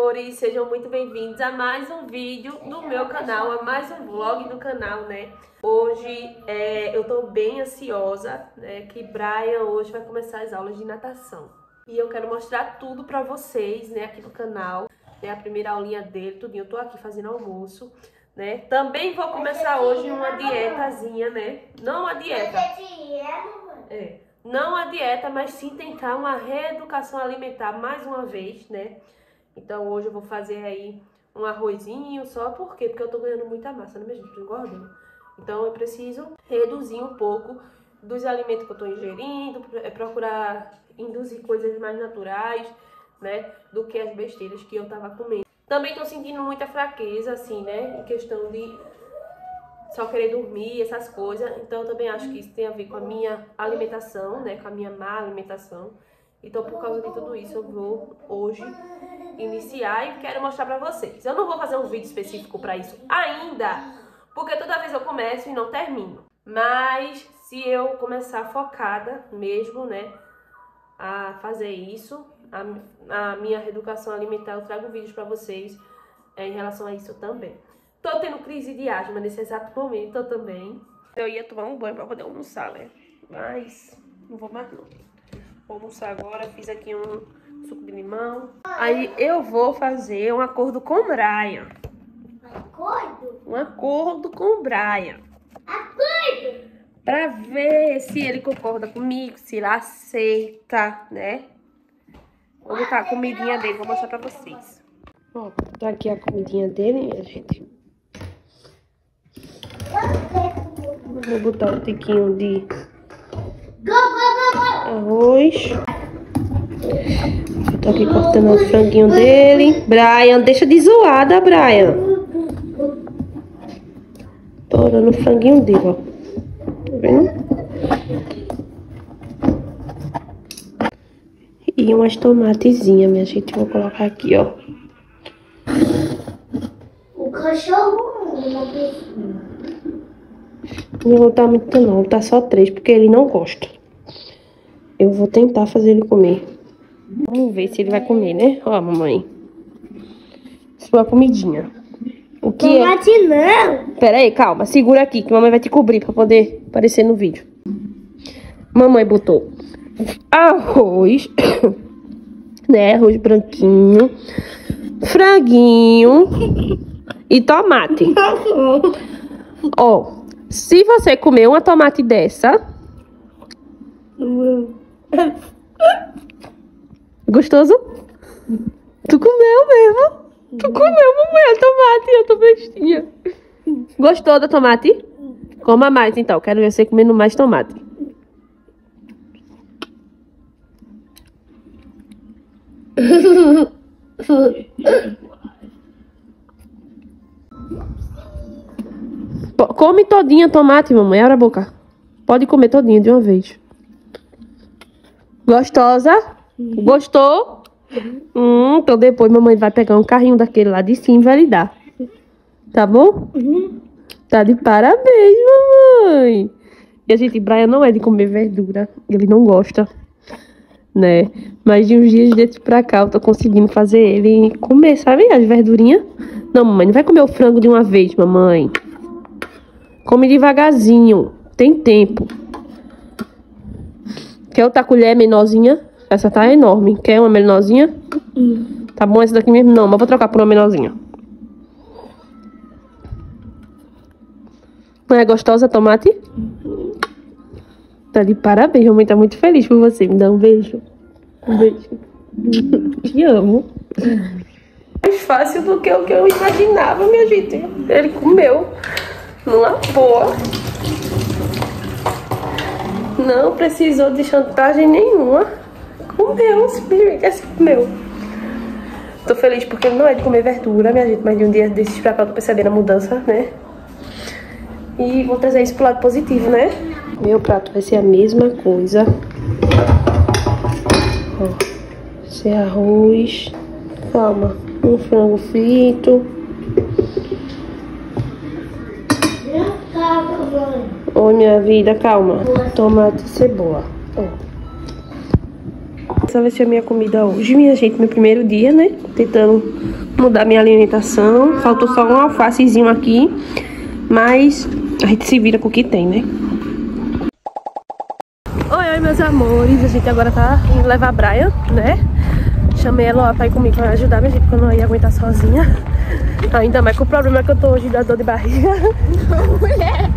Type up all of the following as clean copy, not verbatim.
amores, sejam muito bem-vindos a mais um vídeo do meu canal, a mais um vlog do canal, né? Hoje eu tô bem ansiosa, né? Que Brian hoje vai começar as aulas de natação. E eu quero mostrar tudo pra vocês, né? Aqui no canal, né? A primeira aulinha dele, tudinho. Eu tô aqui fazendo almoço, né? Também vou começar hoje uma dietazinha, né? Não uma dieta. Não a dieta, mas sim tentar uma reeducação alimentar mais uma vez, né? Então hoje eu vou fazer aí um arrozinho só, por quê? Porque eu tô ganhando muita massa, né, minha gente? Tô engordando. Então eu preciso reduzir um pouco dos alimentos que eu tô ingerindo, procurar induzir coisas mais naturais, né? Do que as besteiras que eu tava comendo. Também tô sentindo muita fraqueza, assim, né? Em questão de só querer dormir, essas coisas. Então eu também acho que isso tem a ver com a minha alimentação, né? Com a minha má alimentação. Então por causa de tudo isso eu vou hoje iniciar e quero mostrar pra vocês. Eu não vou fazer um vídeo específico pra isso ainda, porque toda vez eu começo e não termino. Mas se eu começar focada mesmo, né, a fazer isso, a minha reeducação alimentar, eu trago vídeos pra vocês em relação a isso também. Tô tendo crise de asma nesse exato momento, eu também. Eu ia tomar um banho pra poder almoçar, né? Mas não vou mais não. Vou almoçar agora, fiz aqui um suco de limão. Aí eu vou fazer um acordo com o Brian. Acordo? Um acordo com o Brian. Acordo? Pra ver se ele concorda comigo, se ele aceita, né? Vou botar a comidinha dele, vou mostrar pra vocês. Ó, tá aqui a comidinha dele, minha gente. Vou botar um tiquinho de arroz. Eu tô aqui cortando o franguinho dele. Brian, deixa de zoada, Brian. Tô olhando o franguinho dele, ó. Tá vendo? E umas tomatezinhas, minha gente. Vou colocar aqui, ó. O cachorro Não vou botar muito não, vou botar só 3, porque ele não gosta. Eu vou tentar fazer ele comer. Vamos ver se ele vai comer, né? Ó, mamãe. Sua comidinha. O que tomate não. Pera aí, calma. Segura aqui, que mamãe vai te cobrir pra poder aparecer no vídeo. Mamãe botou arroz, né? Arroz branquinho, franguinho e tomate. Ó, se você comer uma tomate dessa... Gostoso? Tu comeu mesmo? Tu comeu, mamãe, a tomate, eu tô bestinha. Gostou da tomate? Coma mais, então. Quero ver você comendo mais tomate. Come todinha tomate, mamãe. Abre a boca. Pode comer todinha de uma vez. Gostosa? Gostou? Então depois mamãe vai pegar um carrinho daquele lá de cima e vai lhe dar. Tá bom? Tá de parabéns, mamãe. E a gente, Brian não é de comer verdura. Ele não gosta, né? Mas de uns dias desses pra cá eu tô conseguindo fazer ele comer, sabe? As verdurinhas. Não, mamãe, não vai comer o frango de uma vez, mamãe. Come devagarzinho. Tem tempo. Quer outra colher menorzinha? Essa tá enorme. Quer uma menorzinha? Tá bom essa daqui mesmo? Não, mas vou trocar por uma menorzinha. Não é gostosa a tomate? Tá de parabéns. Mamãe tá muito feliz por você. Me dá um beijo. Um beijo. Te amo. Mais fácil do que o que eu imaginava, minha gente. Ele comeu numa boa. Não precisou de chantagem nenhuma. Comeu, simplesmente assim comeu. Tô feliz porque ele não é de comer verdura, minha gente. Mas de um dia desses pra cá eu tô percebendo a mudança, né? E vou trazer isso pro lado positivo, né? Meu prato vai ser a mesma coisa. Ó, esse é arroz. Calma. Um frango frito. Oi, minha vida, calma. Tomate e cebola. Ó. Essa vai ser a minha comida hoje, minha gente, meu primeiro dia, né? Tentando mudar minha alimentação. Faltou só um alfacezinho aqui, mas a gente se vira com o que tem, né? Oi, meus amores. A gente agora tá indo levar a Brian, né? Chamei ela pra ir comigo pra ajudar, minha gente, porque eu não ia aguentar sozinha. Ainda mais com o problema que eu tô hoje da dor de barriga. Mulher!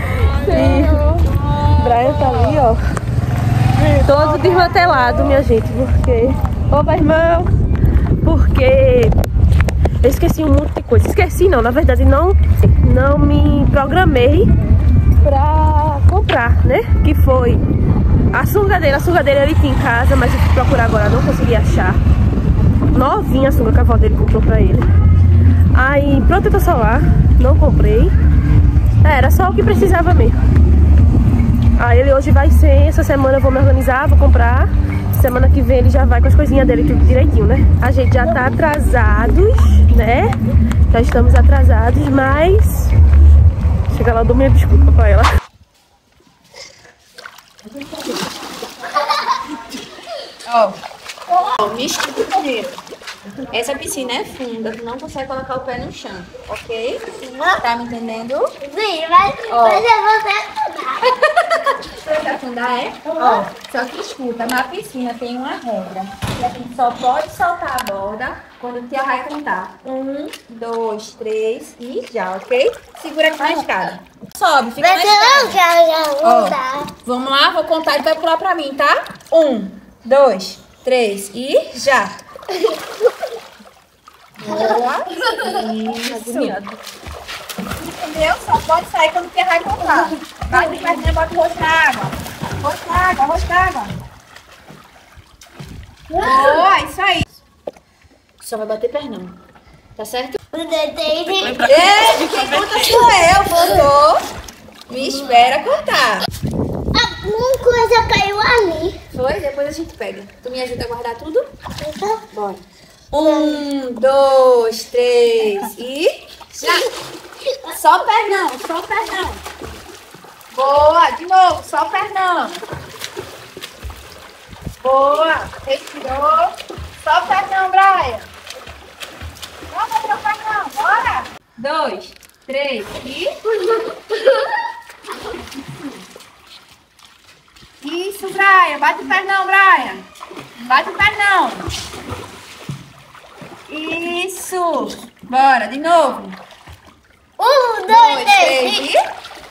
E Brian tá ali, ó. Todo desmantelado, minha gente, porque... Opa, irmão! Porque eu esqueci um monte de coisa. Esqueci não, na verdade não me programei pra comprar, né? Que foi a sungadeira. A sungadeira ele tinha em casa, mas eu fui procurar agora, não consegui achar. Novinha a sunga que a avó dele comprou pra ele. Aí, protetor solar, não comprei. Era só o que precisava mesmo. Aí ele hoje vai ser, essa semana eu vou me organizar, vou comprar. Semana que vem ele já vai com as coisinhas dele tudo direitinho, né? A gente já tá atrasados, né? Já estamos atrasados, mas... Chega lá, eu dou minha desculpa pra ela. Ó, me escuta primeiro. Essa piscina é funda, tu não consegue colocar o pé no chão, ok? Tá me entendendo? Sim, mas eu vou afundar. Você vai afundar, é? Ó, só que escuta, na piscina tem uma regra. Que a gente só pode soltar a borda quando o tia vai contar. 1, 2, 3 e já, ok? Segura aqui na escada. Sobe, fica na escada. Já Ó, vou dar. vamos lá, vou contar e vai pular pra mim, tá? 1, 2, 3 e já. Boa. Isso. Entendeu? Só pode sair quando o tia vai contar. Vai de pertinho, bota o rosto na água. Rosto na água, rosto na água. Boa, isso aí. Só vai bater pernão. Tá certo? Ei, quem conta sou eu, voltou. Me espera contar. Uma coisa caiu ali. Foi? Depois a gente pega. Tu me ajuda a guardar tudo? Bora. 1, 2, 3 e... Já! Só o pernão, só o pernão. Boa, de novo, só o pernão. Boa, respirou. Só o pernão, Brian. Vamos bater o pernão, bora. 2, 3 e... Isso, Brian. Bate o pernão, Brian. Bate o pernão. Isso. Bora, de novo. 1, 2, 3 e...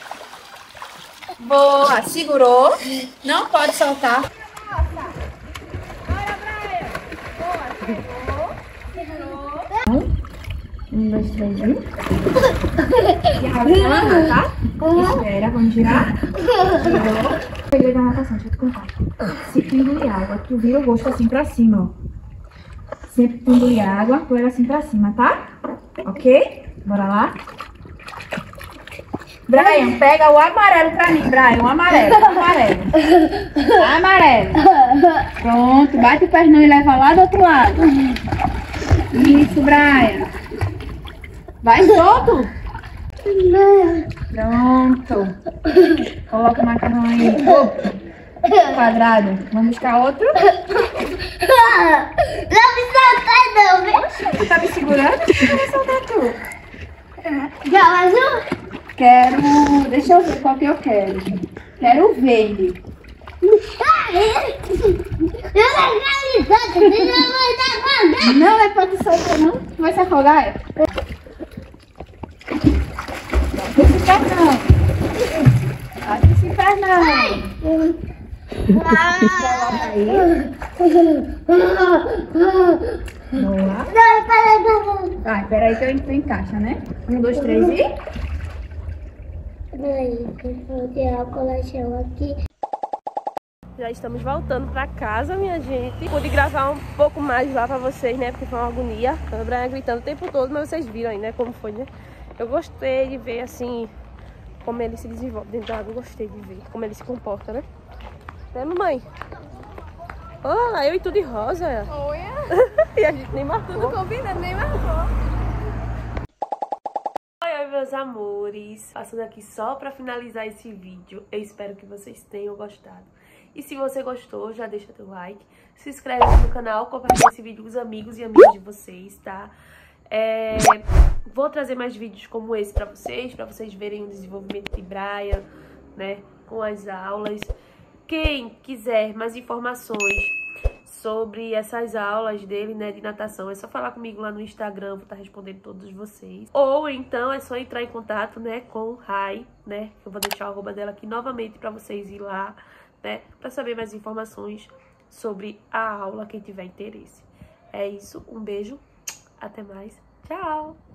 Boa. Segurou. Não pode soltar. Bora, Brian. Boa. Segurou. 1, 2, 3 e... E tá? Espera, vamos girar. Girou. Peguei da natação, deixa eu te contar. Se tu engolir água, tu vira o rosto assim pra cima, ó. Sempre que tu engolir água, tu olha assim pra cima, tá? Ok? Bora lá. Brian, pega o amarelo pra mim, Brian. O amarelo, amarelo. Amarelo. Pronto, bate o pernão e leva lá do outro lado. Isso, Brian. Vai solto. Pronto. Coloca o macarrão aí. Quadrado. Vamos buscar outro. Não me soltar não, viu? Tu tá me segurando? Eu vou soltar tu. Já vazou? Quero... Deixa eu ver qual que eu quero. Quero o verde. Eu não quero soltar, você não vai dar nada. Não é pra tu soltar, não. Tu vai se afogar, é? Esse pernão. Bate esse pernão. Coloca aí. Boa. Vai, peraí que eu encaixa, né? 1, 2, 3 e... Peraí, que eu vou tirar o colchão aqui. Já estamos voltando pra casa, minha gente. Pude gravar um pouco mais lá pra vocês, né? Porque foi uma agonia. A Brian gritando o tempo todo, mas vocês viram aí, né? Como foi, né? Eu gostei de ver, assim, como ele se desenvolve dentro da água. Eu gostei de ver como ele se comporta, né? Né, mamãe? Olha lá, eu e tu de rosa. Oi, E a gente nem marcou. tudo combinando, nem marcou. Oi, meus amores. Passando aqui só pra finalizar esse vídeo. Eu espero que vocês tenham gostado. E se você gostou, já deixa teu like, se inscreve no canal, compartilha esse vídeo com os amigos e amigas de vocês, tá? Vou trazer mais vídeos como esse pra vocês verem o desenvolvimento de Brian, né, com as aulas. Quem quiser mais informações sobre essas aulas dele, né, de natação, é só falar comigo lá no Instagram, vou estar respondendo todos vocês. Ou então é só entrar em contato, né, com o Rai, né, eu vou deixar o arroba dela aqui novamente pra vocês ir lá, né, pra saber mais informações sobre a aula, quem tiver interesse. É isso, um beijo, até mais, tchau!